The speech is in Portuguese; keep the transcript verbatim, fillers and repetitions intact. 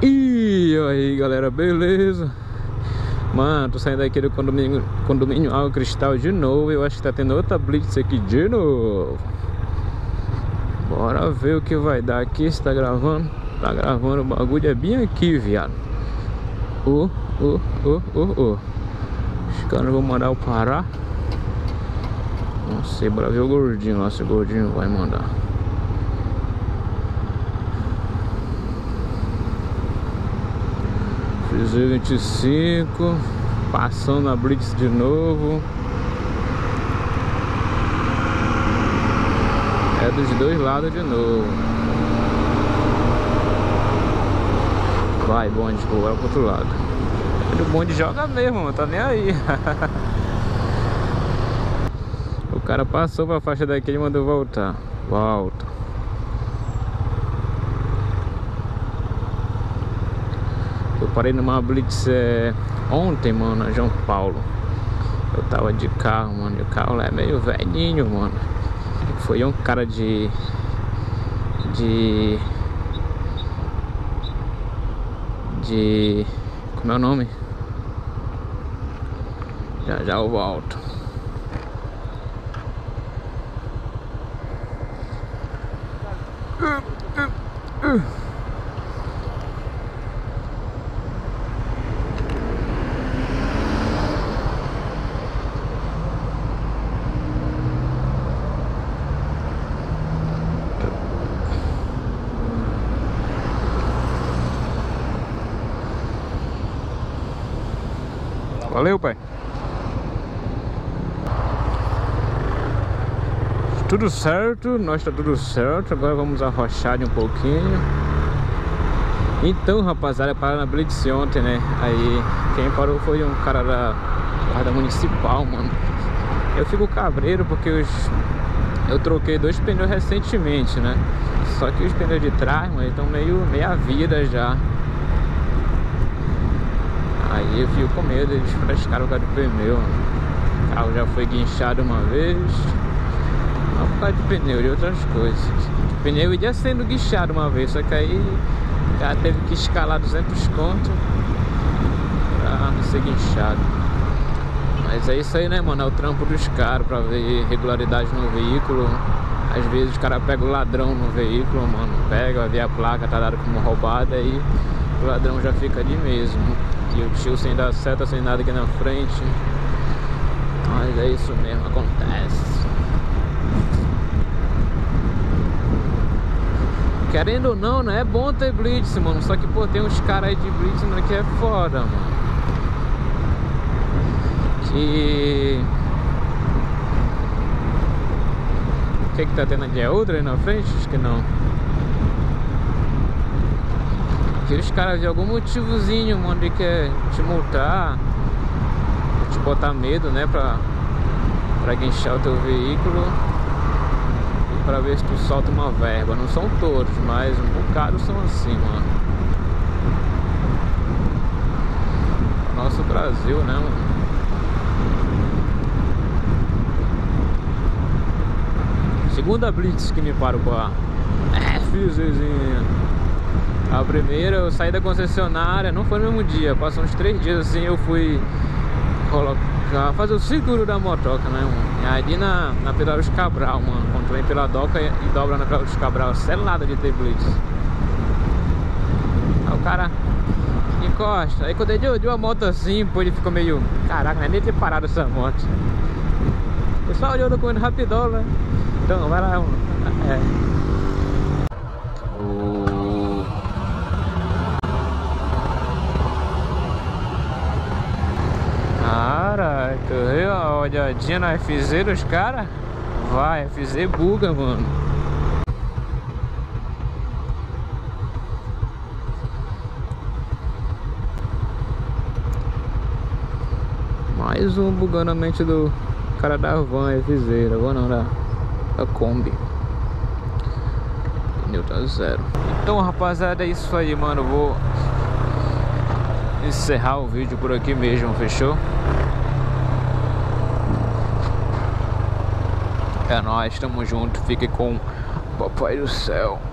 E aí galera, beleza? Mano, tô saindo aqui do condomínio, condomínio Água Cristal de novo. Eu acho que tá tendo outra blitz aqui de novo. Bora ver o que vai dar aqui. Se tá gravando, tá gravando. O bagulho é bem aqui, viado. Oh, oh, oh, oh, oh. Os caras vão mandar eu parar. Não sei, bora ver o gordinho lá, se o gordinho vai mandar. Fiz vinte e cinco, passando a blitz de novo. É dos dois lados de novo. Vai, bonde, vai pro outro lado. O bonde joga mesmo, mano, tá nem aí. O cara passou pra faixa daqui e mandou voltar. Volta. Eu parei numa blitz é, ontem, mano, na João Paulo. Eu tava de carro, mano, e o carro lá é meio velhinho, mano. Foi um cara de... De... De... Como é o nome? Já já eu volto. Uh, uh, uh. Valeu, pai. Tudo certo, nós tá tudo certo. Agora vamos arrochar de um pouquinho. Então, rapaziada, pararam na blitz ontem, né? Aí quem parou foi um cara da guarda municipal, mano. Eu fico cabreiro porque os... eu troquei dois pneus recentemente, né? Só que os pneus de trás, mano, estão meio meia vida já. Aí eu fico com medo, eles frescaram o cara do pneu. O carro já foi guinchado uma vez. Não por causa de pneu, de outras coisas. De pneu ia sendo guinchado uma vez, só que aí o cara teve que escalar duzentos conto pra não ser guinchado. Mas é isso aí, né, mano? É o trampo dos caras pra ver regularidade no veículo. Às vezes os caras pegam o ladrão no veículo, mano. Pega, vai ver a placa, tá dado como roubada, aí o ladrão já fica ali mesmo. E o tio sem dar seta, sem nada aqui na frente. Mas é isso mesmo, acontece. Querendo ou não, né? É bom ter blitz, mano. Só que, pô, tem uns caras aí de blitz, né, que é foda, mano. Que... O que que tá tendo aqui? É outra aí na frente? Acho que não. Que os caras de algum motivozinho, mano, de quer te multar, te botar medo, né, pra, pra guinchar o teu veículo e pra ver se tu solta uma verba. Não são todos, mas um bocado são assim, mano. Nosso Brasil, né, mano? Segunda blitz que me parou com a FZzinha. A primeira eu saí da concessionária, não foi no mesmo dia, passou uns três dias assim, eu fui colocar, fazer o seguro da motoca, né, mano? E aí na, na Pedalos Cabral, mano, quando tu vem pela doca e, e dobra na Pedalos Cabral, selada de ter blitz. Aí o cara encosta, aí quando ele deu, deu a moto assim, pô, ele ficou meio, caraca, não é nem ter parado essa moto. Ele só olhou no comendo rapidão, né? Então, vai lá, mano. É. Cara, tu viu a olhadinha na F Z dos caras? Vai, F Z buga, mano. Mais um bugando a mente do cara da van F Z, da van não, da, da Kombi. Pneu tá zero. Então, rapaziada, é isso aí, mano. Vou encerrar o vídeo por aqui mesmo, fechou? É nóis, tamo junto, fique com o Papai do Céu.